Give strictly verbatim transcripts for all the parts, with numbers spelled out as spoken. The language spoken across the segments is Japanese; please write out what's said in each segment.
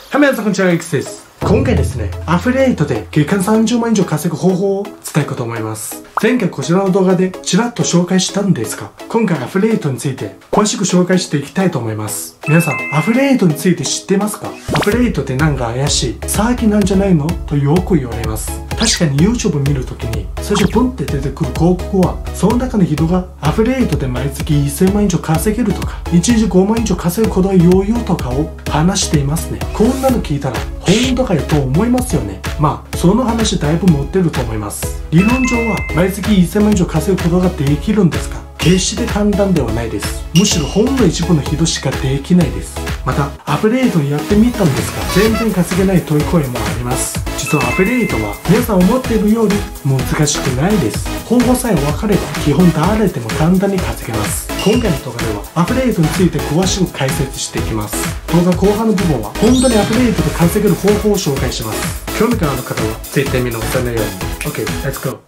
はい、皆さんこんにちは、X です。今回ですね、アフィリエイトで月間さんじゅうまん以上稼ぐ方法を伝えようと思います。前回こちらの動画でちらっと紹介したんですが、今回アフィリエイトについて詳しく紹介していきたいと思います。皆さん、アフィリエイトについて知ってますか？アフィリエイトってなんか怪しい、詐欺なんじゃないのとよく言われます。確かに YouTube 見るときに最初ポンって出てくる広告は、その中の人がアフィリエイトで毎月せんまん以上稼げるとか、いちにちごまん以上稼ぐことは余裕とかを話していますね。こんなの聞いたら本当かよと思いますよね。まあその話だいぶ持ってると思います。理論上は毎月せんまん以上稼ぐことができるんですが、決して簡単ではないです。むしろほんの一部の人しかできないです。またアフィリエイトやってみたんですが、全然稼げないという声もあります。実はアフィリエイトは皆さん思っているより難しくないです。方法さえ分かれば基本誰でも簡単に稼げます。今回の動画ではアフィリエイトについて詳しく解説していきます。動画後半の部分は本当にアフィリエイトで稼げる方法を紹介します。興味がある方は絶対見逃さないように。 OK、let's go。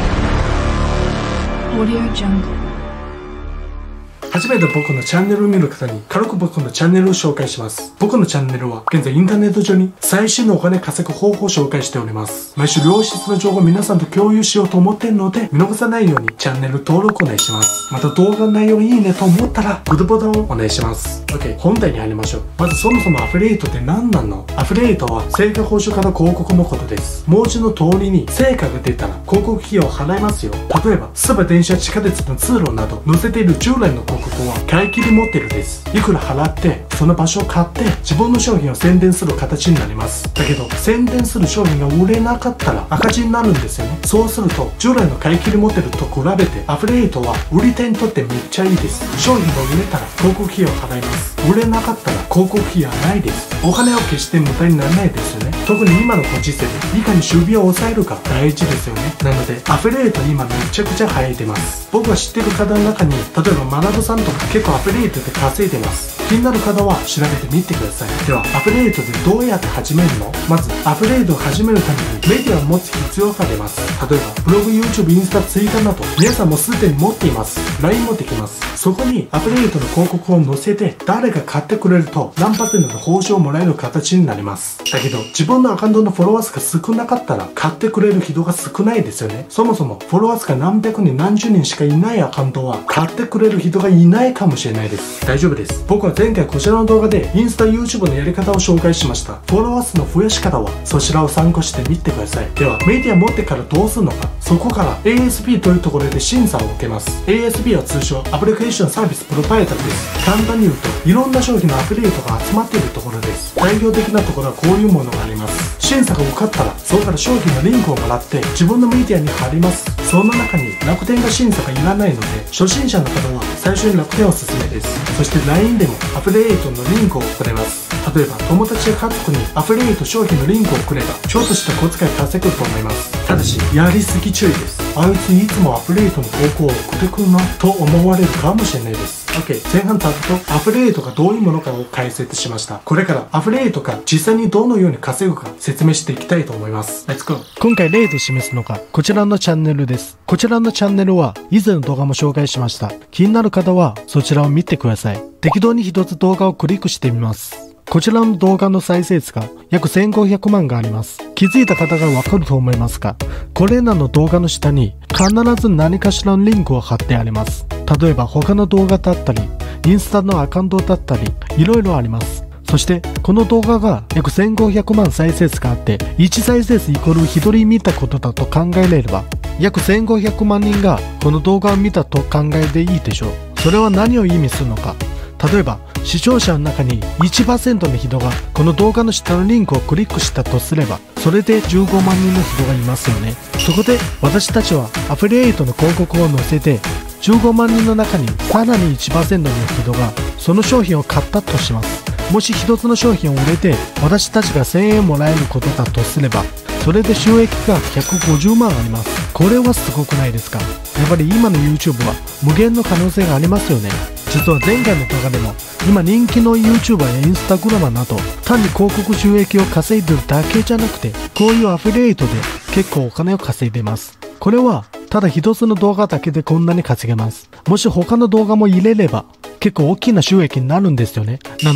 Audio Jungle。 初めて僕のチャンネルを見る方に軽く僕のチャンネルを紹介します。僕のチャンネルは現在インターネット上に最新のお金稼ぐ方法を紹介しております。毎週良質な情報を皆さんと共有しようと思っているので、見逃さないようにチャンネル登録お願いします。また動画の内容いいねと思ったらグッドボタンをお願いします。 OK、 本題に入りましょう。まずそもそもアフィリエイトって何なの？アフィリエイトは成果報酬型広告のことです。文字の通りに成果が出たら広告費用を払いますよ。例えばスーパー、電車、地下鉄の通路など載せている従来の広告は買い切りモデルです。いくら払ってその場所を買って自分の商品を宣伝する形になります。だけど宣伝する商品が売れなかったら赤字になるんですよね。そうすると従来の買い切りモデルと比べてアフィリエイトは売り手にとってめっちゃいいです。商品が売れたら広告費用を払います。売れなかったら広告費はないです。お金は決して無駄にならないですよね。特に今のご時世でいかに出費を抑えるか大事ですよね。なのでアフィリエイト今めちゃくちゃ流行ってます。僕が知ってる方の中に例えば学さんとか結構アフィリエイトで稼いでます。気になる方は調べてみてください。ではアフィリエイトでどうやって始めるの？まずアフィリエイトを始めるためにメディアを持つ必要があります。例えばブログ、YouTube、インスタ、ツイッターなど皆さんもすでに持っています。 ライン もできます。そこにアフィリエイトの広告を載せて誰が買ってくれると何パーセントの報酬をもらえる形になります。だけど自分のアカウントのフォロワー数が少なかったら買ってくれる人が少ないですよね。そもそもフォロワー数が何百人何十人しかいないアカウントは買ってくれる人がいないかもしれないです。大丈夫です。僕は前回こちらの動画でインスタ、YouTube のやり方を紹介しました。フォロワー数の増やし方はそちらを参考してみてください。ではメディア持ってからどうするのか。そこから エーエスピー というところで審査を受けます。 エーエスピー は通称アプリケーションサービスプロパイターです。簡単に言うといろんな商品のアフィリエイトが集まっているところです。代表的なところはこういうものがあります。審査が受かったらそこから商品のリンクをもらって自分のメディアに貼ります。その中に楽天が審査がいらないので初心者の方は最初に楽天おすすめです。そして ライン でもアフィリエイトのリンクを送れます。例えば友達や家族にアフィリエイト商品のリンクを送ればちょっとした小遣い稼ぐと思います。ただしやりすぎ注意です。あいついつもアフィリエイトの投稿を送ってくるなと思われるかもしれないです。 OK、 前半ざっとアフィリエイトがどういうものかを解説しました。これからアフィリエイトが実際にどのように稼ぐか説明していきたいと思います。 Let's go。 今回例で示すのがこちらのチャンネルです。こちらのチャンネルは以前の動画も紹介しました。気になる方はそちらを見てください。適当に一つ動画をクリックしてみます。こちらの動画の再生数が約せんごひゃくまんがあります。気づいた方がわかると思いますが、これらの動画の下に必ず何かしらのリンクを貼ってあります。例えば他の動画だったり、インスタのアカウントだったり、いろいろあります。そしてこの動画が約せんごひゃくまん再生数があって、いち再生数イコールひとり見たことだと考えれれば、約せんごひゃくまん人がこの動画を見たと考えていいでしょう。それは何を意味するのか。例えば視聴者の中に いちパーセント の人がこの動画の下のリンクをクリックしたとすれば、それでじゅうごまん人の人がいますよね。そこで私たちはアフィリエイトの広告を載せてじゅうごまん人の中にさらに いちパーセント の人がその商品を買ったとします。もし一つの商品を売れて私たちがせんえんもらえることだとすれば、それで収益がひゃくごじゅうまんあります。これはすごくないですか？やっぱり今の YouTube は無限の可能性がありますよね。実は前回の動画でも今人気の YouTuber や Instagramer など単に広告収益を稼いでるだけじゃなくて、こういうアフィリエイトで結構お金を稼いでいます。これはただ一つの動画だけでこんなに稼げます。もし他の動画も入れれば結構大きな収益になるんですよね。なので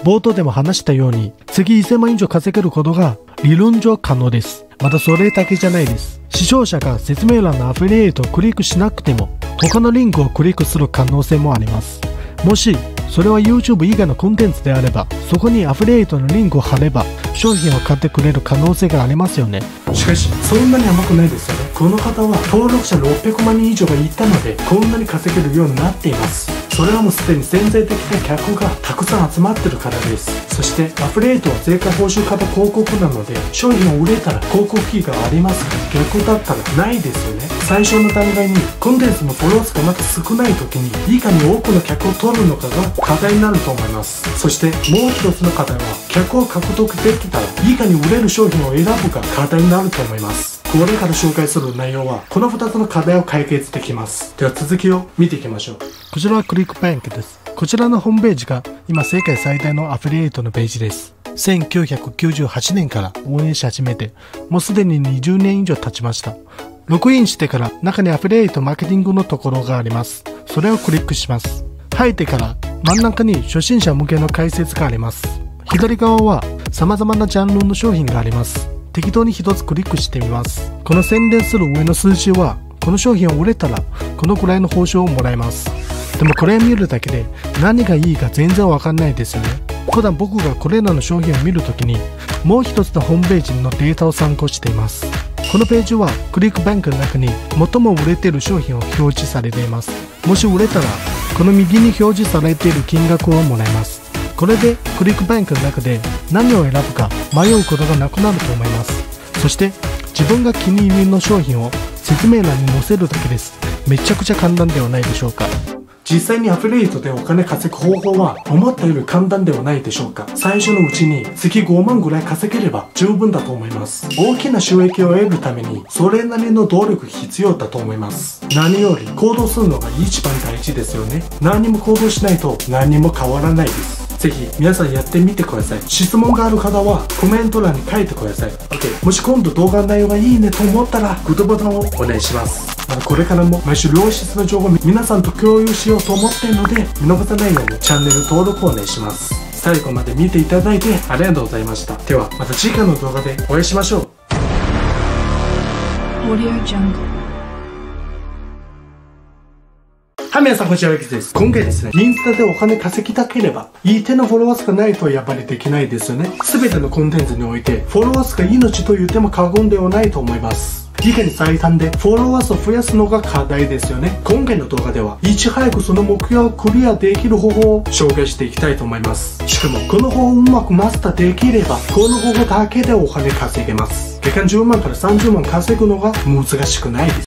冒頭でも話したように、月せんまん以上稼げることが理論上可能です。またそれだけじゃないです。視聴者が説明欄のアフィリエイトをクリックしなくても、他のリンクをクリックする可能性もあります。もし、それは YouTube 以外のコンテンツであれば、そこにアフィリエイトのリンクを貼れば、商品を買ってくれる可能性がありますよね。しかし、そんなに甘くないですよね。この方は登録者ろっぴゃくまんにん以上がいたので、こんなに稼げるようになっています。それはもうすでに潜在的な客がたくさん集まってるからです。そしてアフィリエイトは税関報酬型広告なので、商品を売れたら広告費がありますが、逆だったらないですよね。最初の段階にコンテンツのフォロワー数がまだ少ない時にいかに多くの客を取るのかが課題になると思います。そしてもう一つの課題は、客を獲得できたらいかに売れる商品を選ぶか課題になると思います。これから紹介する内容はこのふたつの課題を解決できます。では続きを見ていきましょう。こちらはクリックバンクです。こちらのホームページが今世界最大のアフィリエイトのページです。せんきゅうひゃくきゅうじゅうはちねんから運営し始めて、もうすでににじゅうねん以上経ちました。ログインしてから中にアフィリエイトマーケティングのところがあります。それをクリックします。入ってから真ん中に初心者向けの解説があります。左側は様々なジャンルの商品があります。適当に一つクリックしてみます。この宣伝する上の数字は、この商品を売れたらこのくらいの報酬をもらえます。でもこれを見るだけで何がいいか全然わかんないですよね。普段僕がこれらの商品を見るときにもう一つのホームページのデータを参考しています。このページはクリックバンクの中に最も売れている商品を表示されています。もし売れたらこの右に表示されている金額をもらえます。これでクリックバンクの中で何を選ぶか迷うことがなくなると思います。そして自分が気に入りの商品を説明欄に載せるだけです。めちゃくちゃ簡単ではないでしょうか。実際にアフィリエイトでお金稼ぐ方法は思ったより簡単ではないでしょうか。最初のうちに月ごまんぐらい稼げれば十分だと思います。大きな収益を得るためにそれなりの努力必要だと思います。何より行動するのが一番大事ですよね。何も行動しないと何も変わらないです。ぜひ皆さんやってみてください。質問がある方はコメント欄に書いてください。OK。もし今度動画の内容がいいねと思ったらグッドボタンをお願いします。またこれからも毎週良質な情報を皆さんと共有しようと思っているので、見逃さないようにチャンネル登録をお願いします。最後まで見ていただいてありがとうございました。ではまた次回の動画でお会いしましょう。はい、皆さんこんにちは、ゆきです。今回ですね、インスタでお金稼ぎたければ、いい手のフォロワー数がないとやっぱりできないですよね。すべてのコンテンツにおいて、フォロワー数が命と言っても過言ではないと思います。いかに最短でフォロワー数を増やすのが課題ですよね。今回の動画では、いち早くその目標をクリアできる方法を紹介していきたいと思います。しかも、この方法をうまくマスターできれば、この方法だけでお金稼げます。月間じゅうまんからさんじゅうまん稼ぐのが難しくないです。